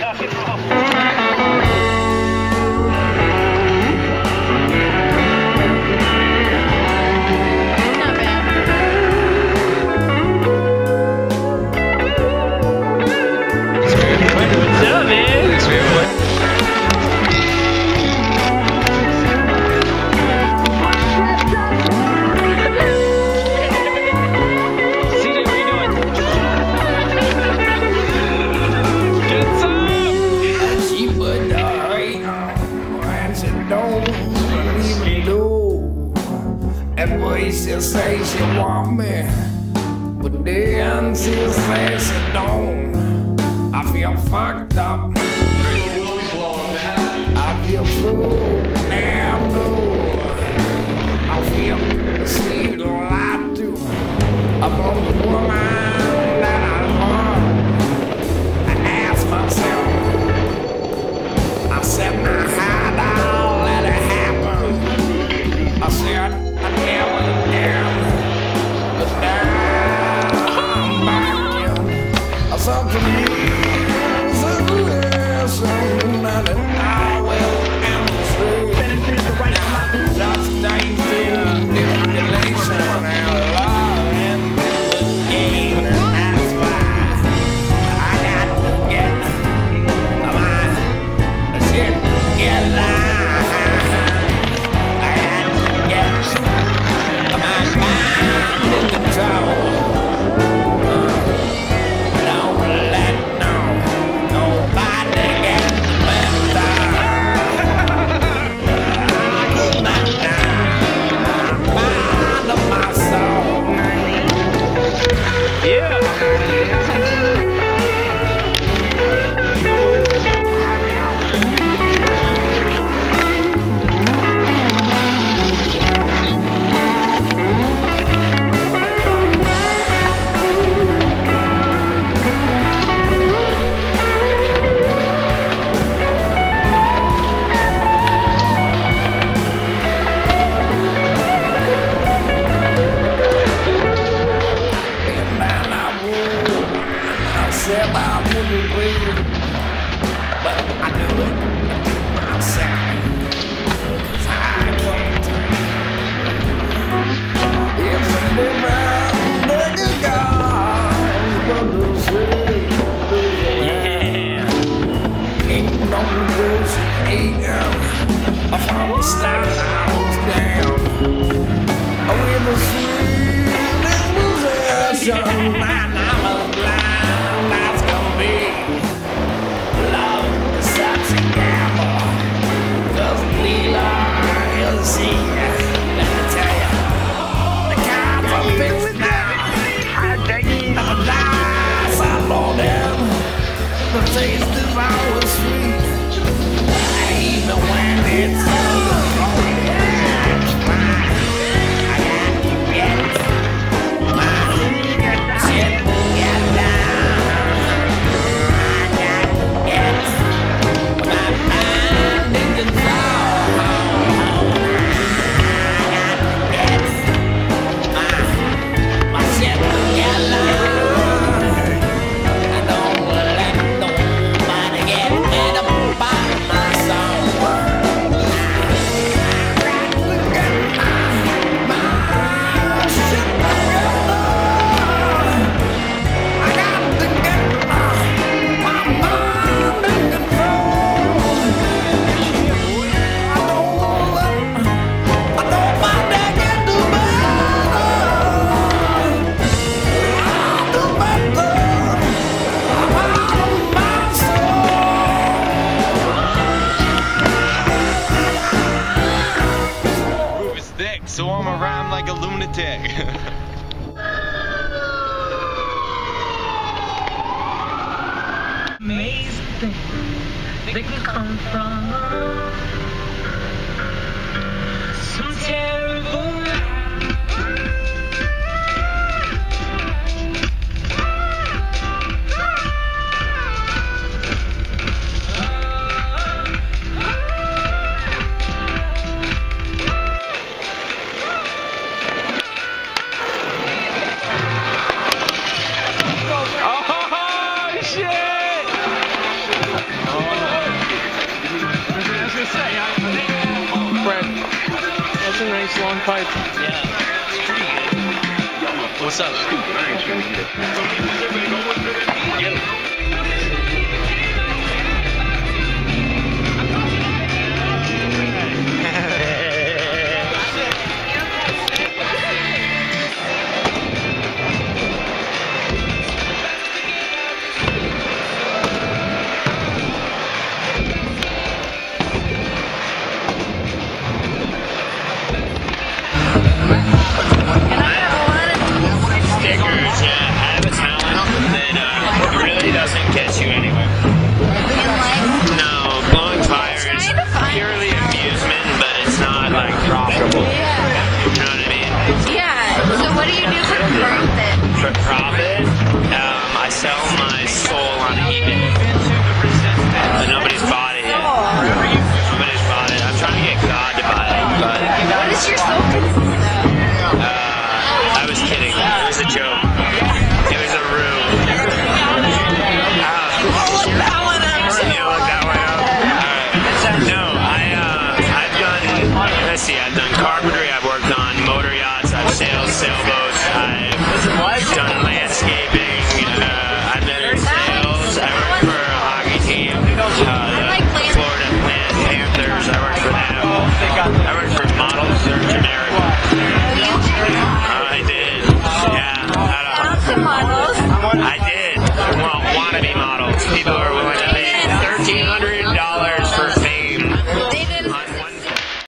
rock and roll. That boy, she say she want me, but then she say she don't. I feel fucked up. I feel full, damn blue. I feel sleep a lot too. Upon the woman that I love, I ask myself, I set my heart down, let it happen. I said, something new, something that I will answer. Just ain't doing manipulation and love and game, and that's why I got to get my shit in line. I got to get my mind in control. I wouldn't wait, but I do it to myself, 'cause I can't. It's a different nigga God, but to say, yeah, ain't no negotiating from the stars down. With the sweet possession, and I'm a blind. The taste is always sweet, even when it's cold. That's why I got to get my shit together. I got to get my mind in control. I got to get my shit together. So I'm around like a lunatic. Amazing they can come from some terrible Oh shit! pipe. Yeah, it's pretty good. What's up? Stickers, yeah. I have a talent that really doesn't get you anywhere. No, blowing fire is purely amusement, but it's not like profitable. You know what I mean? Yeah. So what do you do for profit? For profit, I sell my soul on eBay. But nobody's bought it yet. Nobody's bought it. I'm trying to get God to buy it, but What is your soul consist of? I was kidding. It was a joke. It was a ruse. Look that one up. You look that one up. Alright. No, I've done. Let's see. I've done carpentry. I've worked on motor yachts. I've sailed sailboats. I've done land